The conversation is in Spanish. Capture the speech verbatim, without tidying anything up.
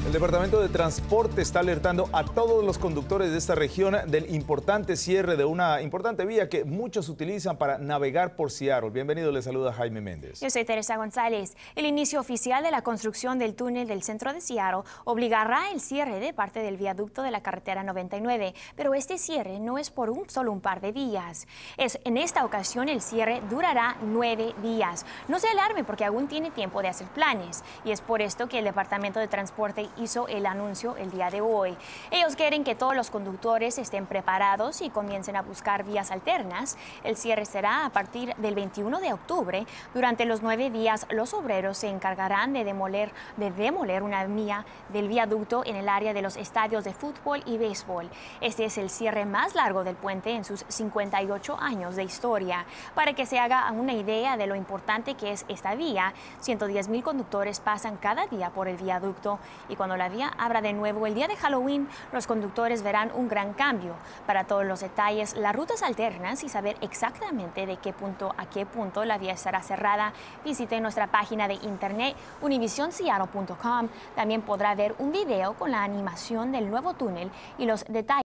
El Departamento de Transporte está alertando a todos los conductores de esta región del importante cierre de una importante vía que muchos utilizan para navegar por Seattle. Bienvenido, le saluda Jaime Méndez. Yo soy Teresa González. El inicio oficial de la construcción del túnel del centro de Seattle obligará el cierre de parte del viaducto de la carretera noventa y nueve, pero este cierre no es por un, solo un par de días. Es, en esta ocasión el cierre durará nueve días. No se alarme porque aún tiene tiempo de hacer planes y es por esto que el Departamento de Transporte hizo el anuncio el día de hoy. Ellos quieren que todos los conductores estén preparados y comiencen a buscar vías alternas. El cierre será a partir del veintiuno de octubre. Durante los nueve días, los obreros se encargarán de demoler, de demoler una vía del viaducto en el área de los estadios de fútbol y béisbol. Este es el cierre más largo del puente en sus cincuenta y ocho años de historia. Para que se haga una idea de lo importante que es esta vía, ciento diez mil conductores pasan cada día por el viaducto y cuando la vía abra de nuevo el día de Halloween, los conductores verán un gran cambio. Para todos los detalles, las rutas alternas y saber exactamente de qué punto a qué punto la vía estará cerrada, visite nuestra página de internet univision seattle punto com. También podrá ver un video con la animación del nuevo túnel y los detalles